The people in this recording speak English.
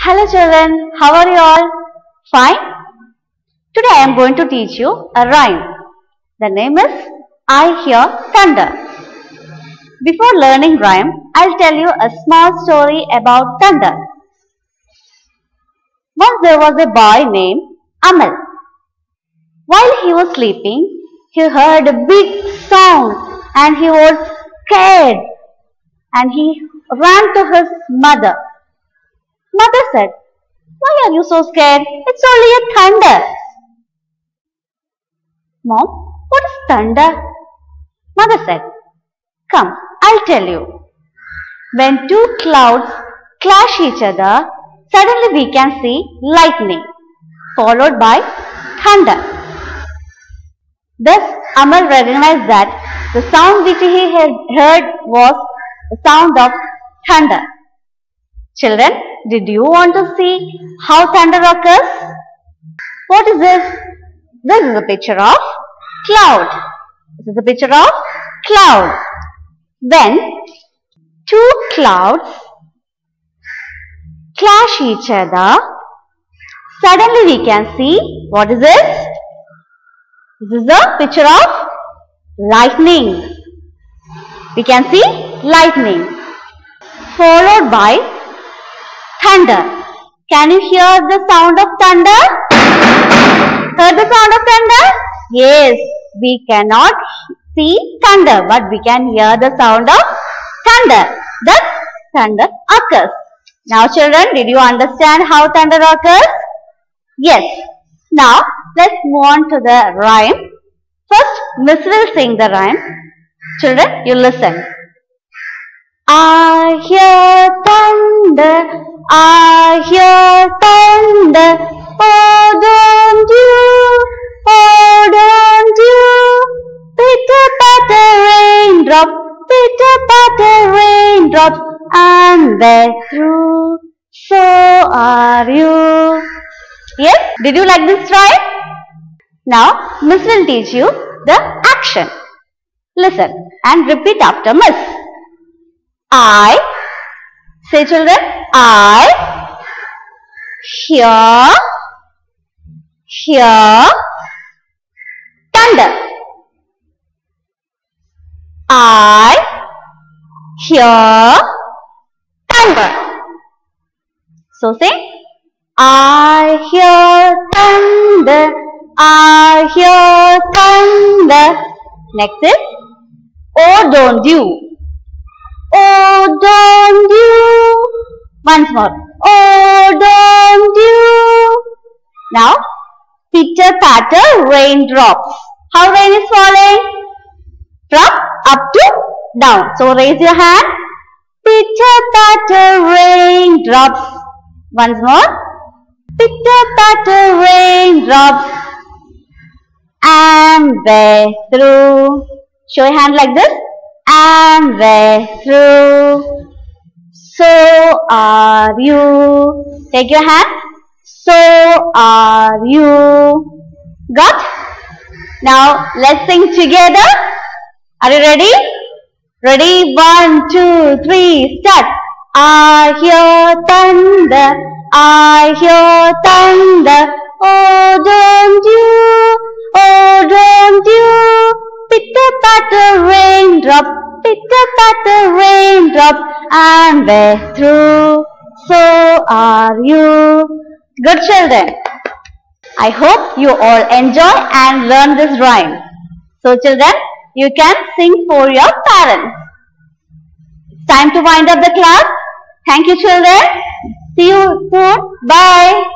Hello children, how are you all? Fine? Today I am going to teach you a rhyme. The name is I Hear Thunder. Before learning rhyme, I'll tell you a small story about thunder. Once there was a boy named Amal. While he was sleeping, he heard a big sound and he was scared and he ran to his mother. Mother said, "Why are you so scared? It's only a thunder." "Mom, what is thunder?" Mother said, "Come, I'll tell you. When two clouds clash each other, suddenly we can see lightning, followed by thunder." Thus, Amal recognized that the sound which he had heard was the sound of thunder. Children, did you want to see how thunder occurs? What is this? This is a picture of cloud. This is a picture of cloud. When two clouds clash each other, suddenly we can see, what is this? This is a picture of lightning. We can see lightning, followed by thunder. Can you hear the sound of thunder? Heard the sound of thunder? Yes, we cannot see thunder, but we can hear the sound of thunder. Thus, thunder occurs. Now children, did you understand how thunder occurs? Yes. Now, let's move on to the rhyme. First, Miss will sing the rhyme. Children, you listen. I hear thunder, I hear thunder, oh don't you, pitter-patter raindrops, and they're through, so are you. Yes, did you like this rhyme? Now, Miss will teach you the action. Listen and repeat after Miss. I, say children, I hear thunder. I hear thunder. So say, I hear thunder, I hear thunder. Next is, oh don't you. Oh don't you. Once more. Oh don't you. Now, pitter-patter raindrops. How rain is falling? From up to down. So raise your hand. Pitter-patter raindrops. Once more. Pitter-patter raindrops. And we're through. Show your hand like this. And we're through. So are you. Take your hand. So are you. Got? Now let's sing together. Are you ready? Ready? 1, 2, 3, start. I hear thunder, I hear thunder. Oh don't you, pitter-patter raindrops, and we're through, so are you. Good children. I hope you all enjoy and learn this rhyme. So children, you can sing for your parents. It's time to wind up the class. Thank you children. See you soon. Bye.